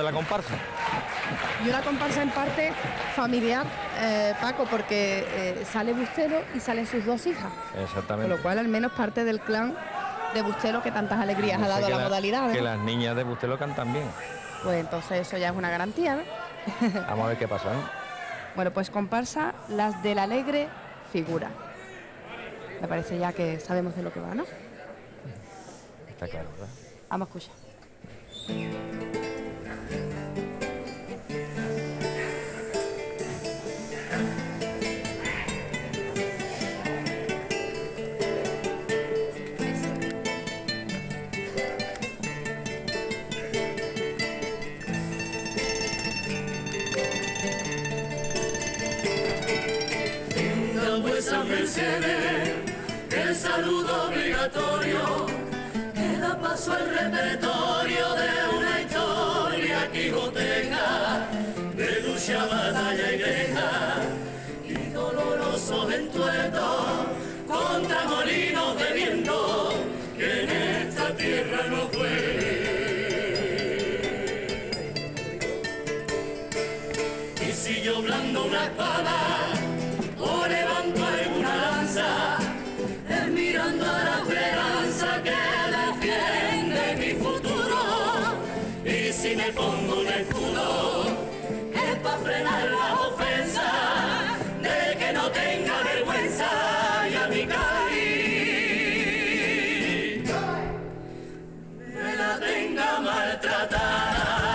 la comparsa. Y una comparsa en parte familiar, Paco, porque sale Bustelo y salen sus dos hijas. Exactamente. Con lo cual, al menos parte del clan de Bustelo que tantas alegrías ha dado a la modalidad, ¿no? Que las niñas de Bustelo cantan bien. Pues entonces eso ya es una garantía, ¿no? Vamos a ver qué pasa, ¿no? Bueno, pues comparsa Las del Alegre Figura. Me parece ya que sabemos de lo que va, ¿no? Está claro, ¿verdad? Vamos a escuchar. Vuesas mercedes, el saludo obligatorio que da paso al repertorio de una historia quijoteca de lucha, batalla y guerra y dolorosos entuertos contra molinos de viento que en esta tierra no fue. Y si yo blando una espada o levanto alguna lanza, es mirando a la esperanza que defiende mi futuro. Y si me pongo un escudo, es para frenar la ofensa de que no tenga vergüenza y a mi Cádiz me la tenga maltratada.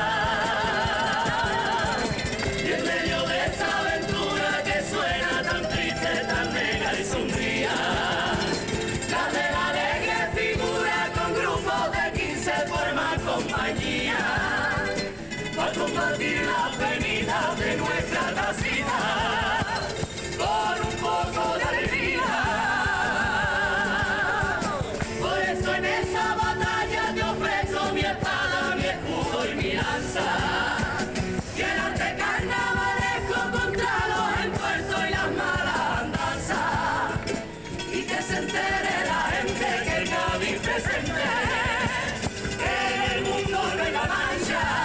Para combatir las venidas de nuestra nacida con un poco de alegría. Por eso en esa batalla te ofrezco mi espada, mi escudo y mi lanza. Y el arte carnavalesco contra los entuertos y las malas andanzas. Y que se entere la gente que el Cádiz presente en el mundo de la Mancha.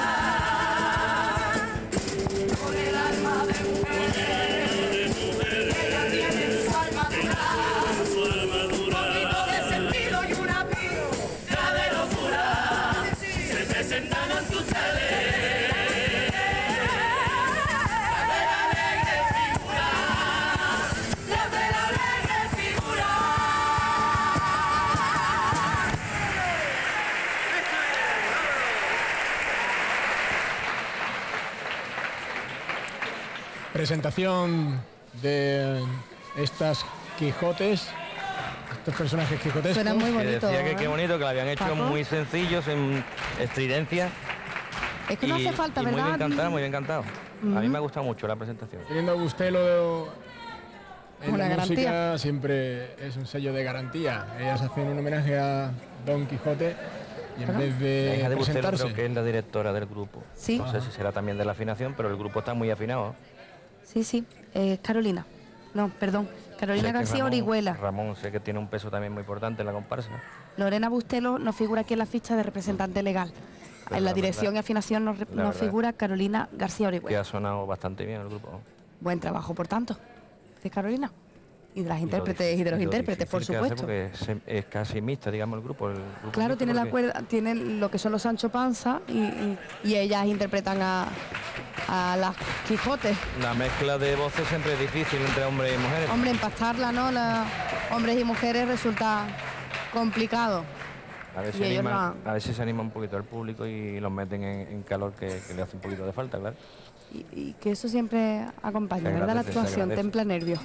Presentación de estas Quijotes, estos personajes quijotescos. Suena muy bonito. Que decía que qué bonito, que lo habían hecho Paco, muy sencillos, en estridencia. es que no hace falta, y ¿verdad? Muy bien cantado, muy bien cantado. A mí me ha gustado mucho la presentación. Teniendo a Bustelo en Una la música, garantía. siempre es un sello de garantía. Ellas hacen un homenaje a Don Quijote y en vez La de hija de Bustelo presentarse... creo que es la directora del grupo. Sí. No sé si será también de la afinación, pero el grupo está muy afinado. Sí, Carolina. No, perdón. Carolina Sé que García Orihuela. Ramón sé que tiene un peso también muy importante en la comparsa. Lorena Bustelo nos figura aquí en la ficha de representante legal. Pero En la la dirección verdad- y afinación nos verdad figura Carolina García Que Orihuela. ha sonado bastante bien el grupo. Buen trabajo, por tanto, de Carolina. Y de las Y lo intérpretes y de los difícil- lo intérpretes, por difícil que hace supuesto. porque es casi mixta, digamos, el grupo. Claro, mixto tiene la porque- cuerda, tienen lo que son los Sancho Panza y ellas interpretan a las Quijotes. La mezcla de voces siempre es difícil entre hombres y mujeres. Hombre, empastarla, ¿no? Hombres y mujeres resulta complicado. A veces, y ellos a veces se anima un poquito al público y los meten en calor que le hace un poquito de falta, claro. Y que eso siempre acompaña, Se ¿verdad? La agradece, se actuación, agradece. templa nervios.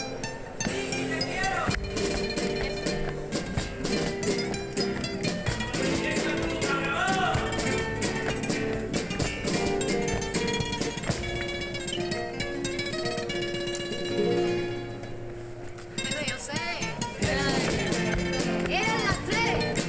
Eran las 3.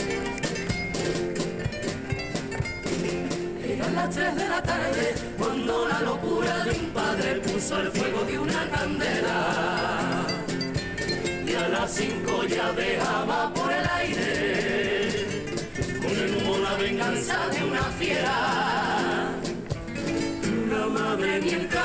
Eran las 3 de la tarde cuando la locura de un padre puso el fuego de una candela. Y a las 5 ya dejaba por el aire con el humo la venganza de una fiera.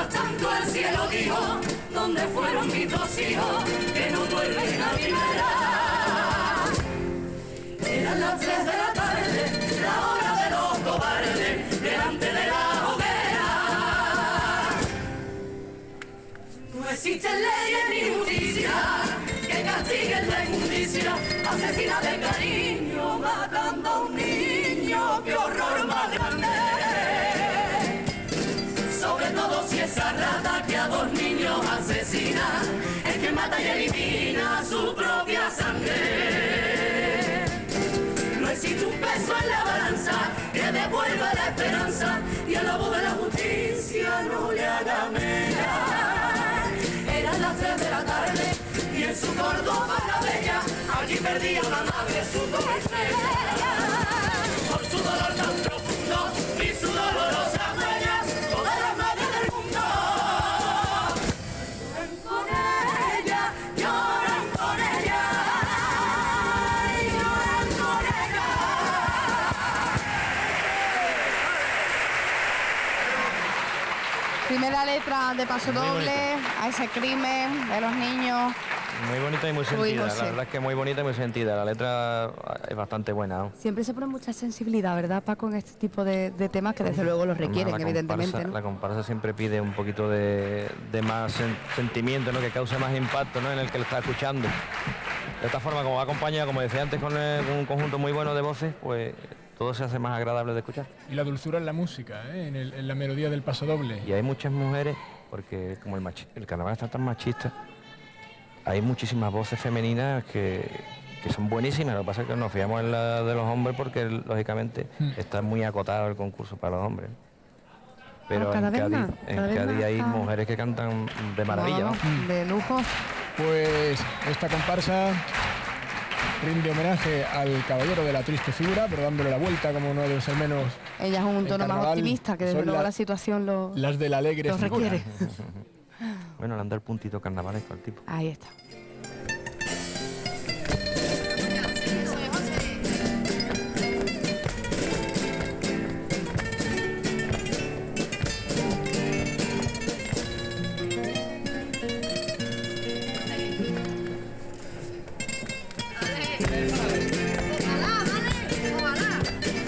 tanto el cielo dijo, ¿dónde fueron mis dos hijos que no vuelven a mi vera? Eran las 3 de la tarde, la hora de los cobardes, delante de la hoguera. No existen leyes ni justicia que castiguen la injusticia, asesina de cariño, matando a un niño, qué horror más grande. Sobre todo si esa rata que a 2 niños asesina, es que mata y elimina su propia sangre. No existe un peso en la balanza que devuelva la esperanza y a la voz de la justicia no le haga mella. Eran las 3 de la tarde y en su Córdoba la bella, allí perdía una madre su estrella. Por su dolor tan profundo y su dolorosa huella, todas las madres del mundo lloran con ella, lloran con ella, lloran con ella. Primera letra de Paso Muy Doble, bonita. a ese crimen de los niños. Muy bonita y muy sentida, José. la verdad es que muy bonita y muy sentida. La letra es bastante buena, ¿no? Siempre se pone mucha sensibilidad, ¿verdad, Paco, en este tipo de temas que desde luego los requieren, Además, evidentemente, ¿no? La comparsa siempre pide un poquito de más sentimiento, ¿no? Que cause más impacto, ¿no? En el que lo está escuchando. De esta forma, como va acompañada, como decía antes, con un conjunto muy bueno de voces, pues todo se hace más agradable de escuchar. Y la dulzura en la música, ¿eh? En la melodía del Paso Doble. Y hay muchas mujeres, porque como el carnaval está tan machista, hay muchísimas voces femeninas que son buenísimas. Lo que pasa es que nos fiamos en la de los hombres porque, lógicamente, está muy acotado el concurso para los hombres. Pero cada en vez Cádiz, más, cada vez más hay está- mujeres que cantan de maravilla, ¿no? Vamos, de lujo. Pues esta comparsa rinde homenaje al caballero de la triste figura, pero dándole la vuelta, como no debe ser menos. Ella es un El tono más carnaval optimista, que desde son luego la- la situación lo Las de la alegre figura. requiere. Bueno, le han dado el puntito carnavalesco al tipo. Ahí está. Ojalá, ¿vale? Ojalá.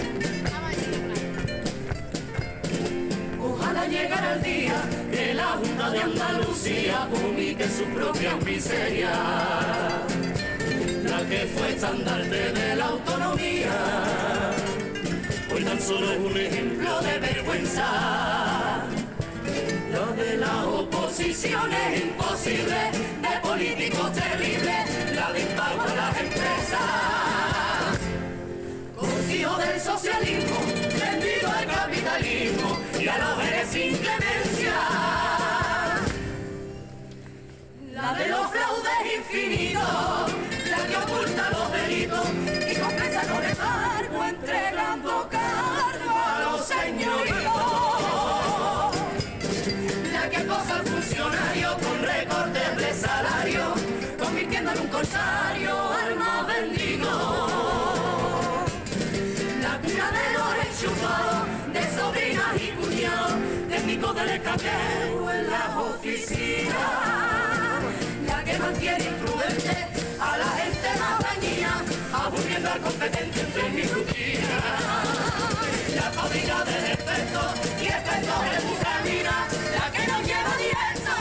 Ojalá llegara el día que la Junta de Andalucía vomite su propia miseria. La que fue estandarte de la autonomía, hoy tan solo es un ejemplo de vergüenza. Lo de la oposición es imposible, de políticos terribles, la de pago a las empresas. Cortijo del socialismo, vendido al capitalismo y a los seres sin clemencia. La de los fraudes infinitos, la que oculta los delitos y compensa con el cargo, entregando cargo a los señoritos. La que acosa al funcionario con recortes de salario, convirtiendo en un corsario al más vendido. La cuna de los enchufados, de sobrinas y cuñados, técnicos del escaqueo en las oficinas. La que mantiene imprudente a la gente más dañina, aburriendo al competente entre mi rutina. La fábrica de defectos y efectos en bucanina, la que nos lleva directo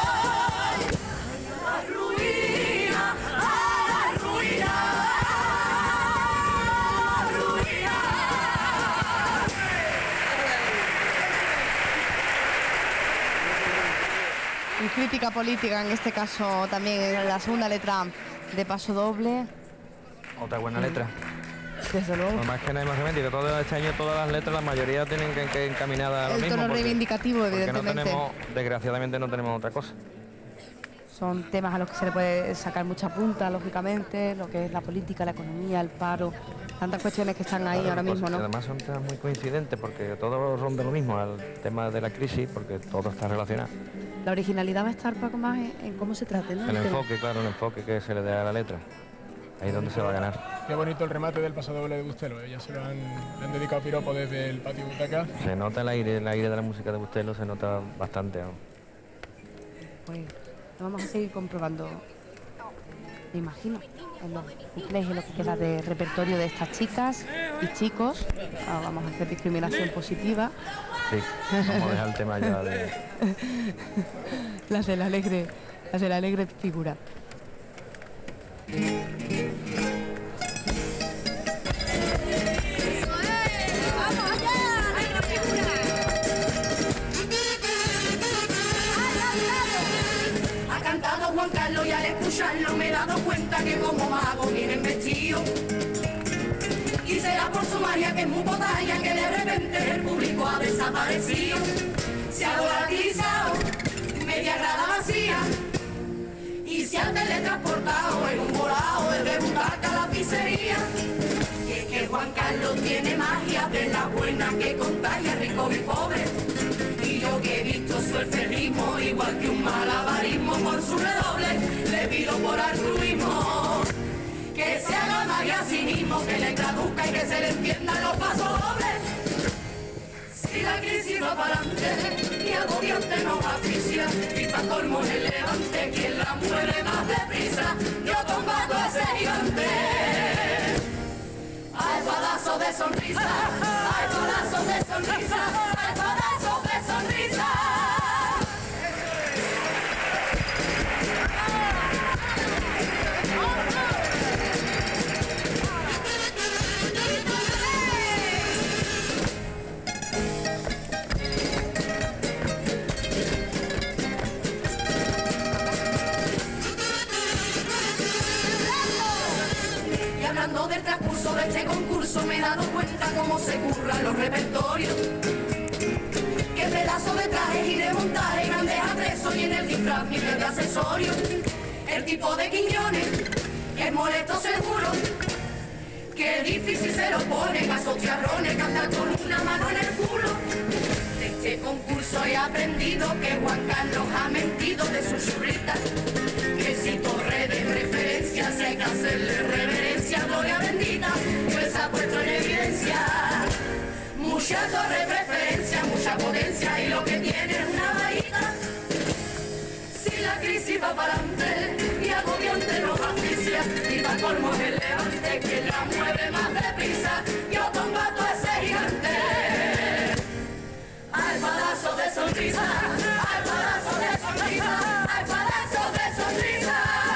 a la ruina, a la ruina, a la ruina. Y crítica política, en este caso también en la segunda letra de Paso Doble, Otra buena letra. desde luego. Lo más que no hay más remedio, que todo este año todas las letras, la mayoría tienen que encaminada a lo El mismo. tono porque- reivindicativo, porque no evidentemente. tenemos, desgraciadamente no tenemos otra cosa. Son temas a los que se le puede sacar mucha punta, lógicamente, lo que es la política, la economía, el paro, tantas cuestiones que están ahí Claro, ahora pues, mismo, y ¿no? además son temas muy coincidentes porque todo ronda lo mismo, al tema de la crisis, porque todo está relacionado. La originalidad va a estar, Paco, más en cómo se trate, ¿no? El tema. enfoque, claro, el enfoque que se le dé a la letra. Ahí es donde se va a ganar. Qué bonito el remate del Paso Doble de Bustelo. Ya se lo le han dedicado piropo desde el patio butaca. Se nota el aire de la música de Bustelo, se nota bastante, ¿no? pues lo vamos a seguir comprobando, me imagino, en los cuplés y lo que queda de repertorio de estas chicas y chicos. Vamos a hacer discriminación positiva. Sí, vamos a dejar el tema ya de... las de la alegre figura. ¡Vamos allá! ¡Negra figura! Ha cantado Juan Carlos y al escucharlo me he dado cuenta que como mago vienen vestidos. Y será por su magia que es muy potalla que de repente el público ha desaparecido. Se ha volatilizado, media grada vacía, y se ha teletransportado en un volado desde Butaca a la pizzería. Y es que Juan Carlos tiene magia de la buena que contagia ricos y pobres. Y yo que he visto su eferrismo, igual que un malabarismo con su redoble, le pido por altruismo que se haga magia a sí mismo, que le traduzca y que se le entiendan los pasos dobles. Si la crisis va para adelante y agobiante nos asfixia, y pa' colmo el levante, quien la mueve más deprisa, yo combato a ese gigante. Al palazo de sonrisa, al palazo de sonrisa, al palazo de sonrisa. Hablando del transcurso de este concurso me he dado cuenta cómo se curran los repertorios. Qué pedazo de trajes y de montaje, grandes atresos y en el disfraz miles de accesorios. El tipo de Quiñones, que es molesto seguro, que difícil se lo ponen a esos tiarrones que andan con una mano en el culo. De este concurso he aprendido que Juan Carlos ha mentido de su churrita, que si torre de referencia si hay que hacerle reverencia, gloria bendita, pues ha puesto en evidencia mucha torre preferencia, mucha potencia y lo que tiene es una varita. Si la crisis va para adelante y agobiante nos asfixia, y va colmo el levante, quien la mueve más deprisa, yo combato a ese gigante. Al palazo de sonrisa, al palazo de sonrisa, al palazo de sonrisa.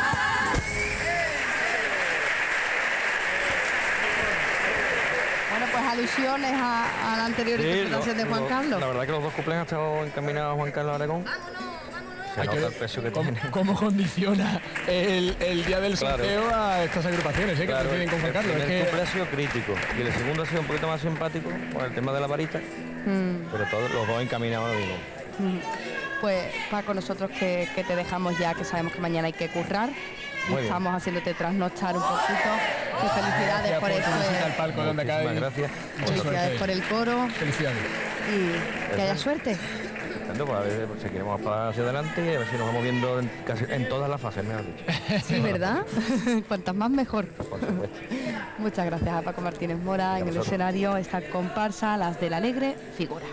Bueno, pues alusiones a la anterior interpretación de Juan Carlos. La verdad que los dos cuplés han estado encaminados a Juan Carlos Aragón. Se Hay que nota ver el precio que tiene. ¿Cómo condiciona el día del sorteo a estas agrupaciones que Claro, coinciden con Juan Carlos? el Es primer que cuplé ha sido crítico y el segundo ha sido un poquito más simpático con el tema de la varita, pero todos los dos encaminados lo mismo. Pues Paco, nosotros que te dejamos ya, que sabemos que mañana hay que currar, y Muy bien. estamos haciéndote trasnochar un poquito. Que felicidades gracias por eso. tu visita al palco donde Muchísimas cae. gracias. Mucha Felicidades suerte. por el coro Felicidades. y que haya suerte. Pues a ver, seguiremos para hacia adelante y a ver si nos vamos viendo en todas las fases, mejor dicho. Sí, ¿verdad? Cuantas más mejor. Por supuesto. Muchas gracias a Paco Martínez Mora. En el vosotros. escenario esta comparsa, las de la alegre figura.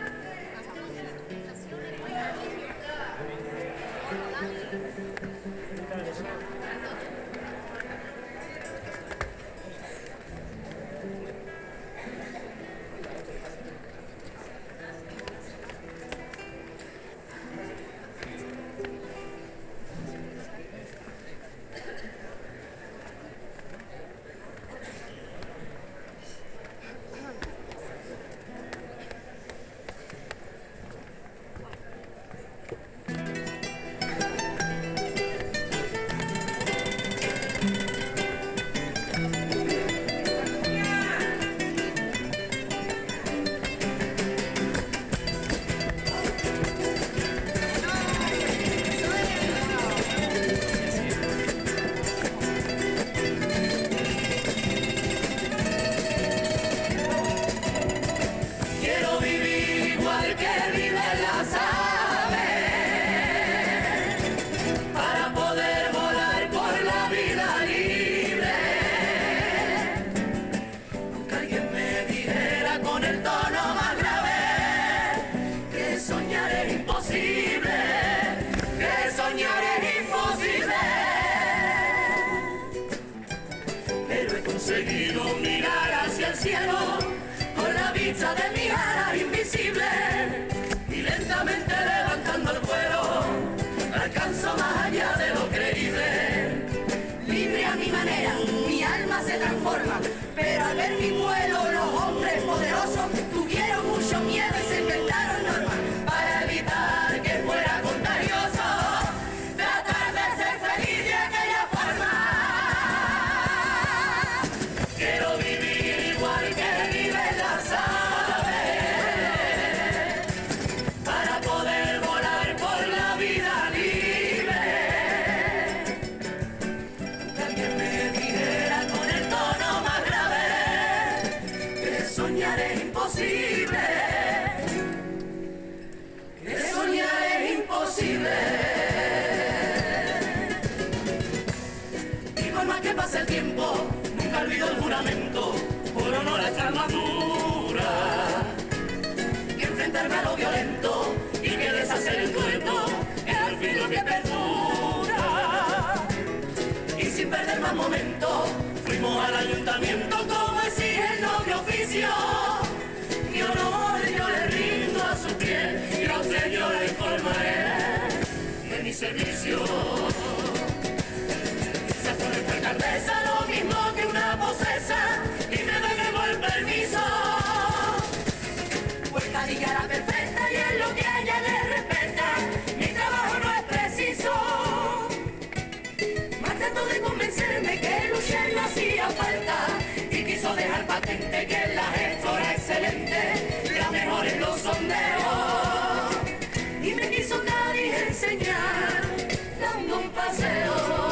Quiero vivir igual que viven las aves, para poder volar por la vida libre. Aunque alguien me dijera con el tono más grave que soñar es imposible, que servicio. Se pone esta alcaldesa lo mismo que una posesa y me debo el permiso. Pues Cadilla la perfecta y es lo que a ella le respeta. Mi trabajo no es preciso. Más trato de convencerme que luchar no hacía falta y quiso dejar patente que es la gestora excelente, la mejor en los sondeos. Y me quiso nadie enseñar dando un paseo.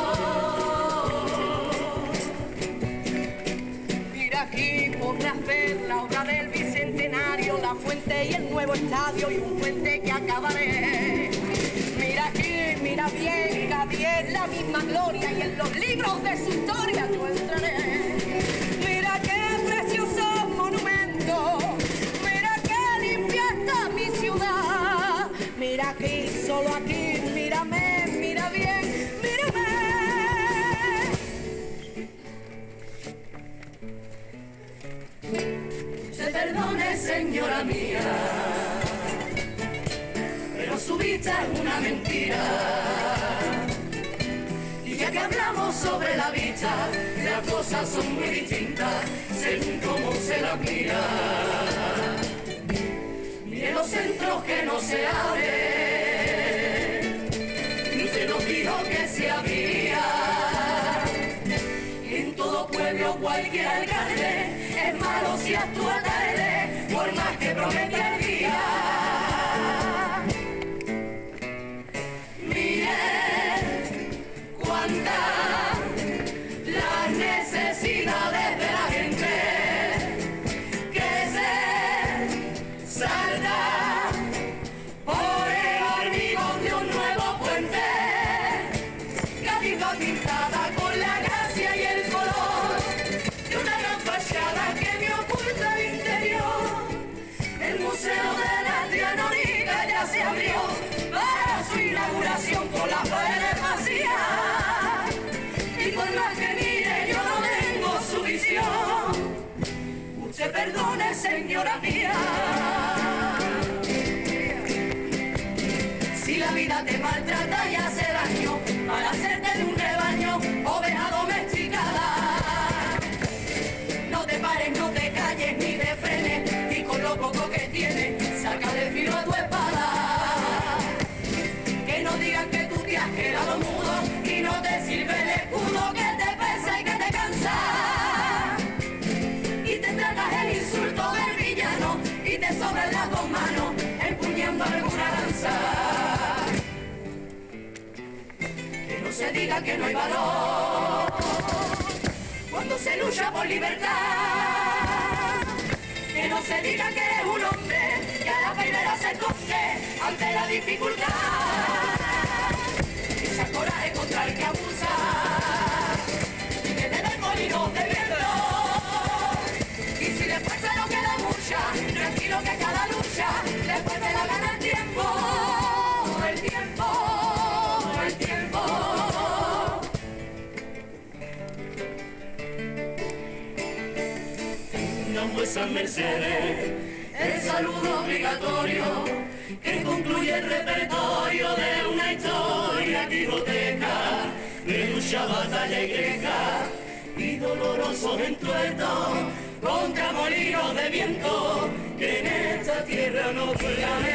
Mira aquí podré hacer la obra del bicentenario, la fuente y el nuevo estadio y un puente que acabaré. Mira aquí, mira bien, Cádiz es la misma gloria y en los libros de su historia yo entraré. Mira qué preciosos monumentos, mira qué limpia está mi ciudad. Mira aquí, solo aquí, mírame, mira bien, mírame. Se perdone, señora mía, pero su vista es una mentira. Y ya que hablamos sobre la vista, las cosas son muy distintas según cómo se las mira. Mire los centros que no se abren, y usted nos dijo que se había. Y en todo pueblo cualquier alcalde es malo si actúa tarde, por más que promete el día. Las necesidades de la gente que se salda por el hormigón de un nuevo puente. Cádiz va pintada con la gracia y el color de una gran fachada que me oculta el interior. El Museo de la Trianónica ya se abrió para su inauguración con las paredes vacías. Y por más que mire yo no tengo su visión. Usted perdone, señora mía, si la vida te maltrata y hace daño para hacerte de un rebaño, oveja domesticada. No te pares, no te calles ni te frenes, y con lo poco que tienes saca de filo a tu espada. Que no digan que tú te has quedado mudo y no te sirve el escudo que te pesa y que te cansa. Y te tragas el insulto del villano y te sobran las dos manos empuñando alguna lanza. Que no se diga que no hay valor cuando se lucha por libertad. Que no se diga que eres un hombre que a la primera se esconde ante la dificultad. Esa coraje contra el que abusa y que te dé molino de viento. Y si después se nos queda mucha, tranquilo que cada lucha después te la gana el tiempo. El tiempo, el tiempo. Tengan vuesas mercedes el saludo obligatorio que concluye el repertorio de una historia quijoteca de lucha, batalla y greca y dolorosos entuertos contra molinos de viento que en esta tierra no juegan.